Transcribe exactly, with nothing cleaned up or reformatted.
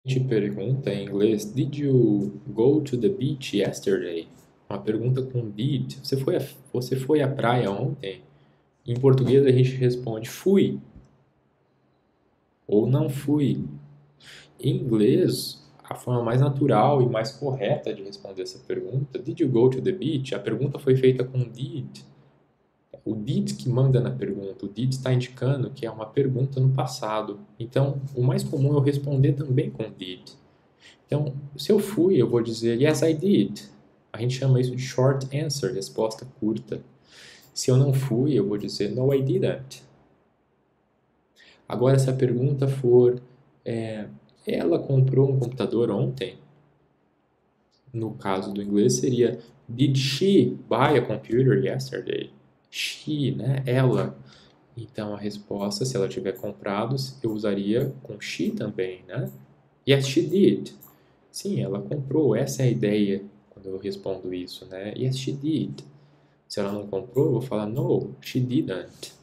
Te pergunta em inglês, Did you go to the beach yesterday? Uma pergunta com did. Você foi a, você foi à praia ontem? Em português a gente responde fui ou não fui. Em inglês, a forma mais natural e mais correta de responder essa pergunta, Did you go to the beach? A pergunta foi feita com did. O did que manda na pergunta, o did está indicando que é uma pergunta no passado. Então, o mais comum é eu responder também com did. Então, se eu fui, eu vou dizer yes, I did. A gente chama isso de short answer, resposta curta. Se eu não fui, eu vou dizer no, I didn't. Agora, se a pergunta for é, ela comprou um computador ontem? No caso do inglês seria Did she buy a computer yesterday? She, né? Ela. Então, a resposta, se ela tiver comprado, eu usaria com she também, né? Yes, she did. Sim, ela comprou. Essa é a ideia quando eu respondo isso, né? Yes, she did. Se ela não comprou, eu vou falar no, she didn't.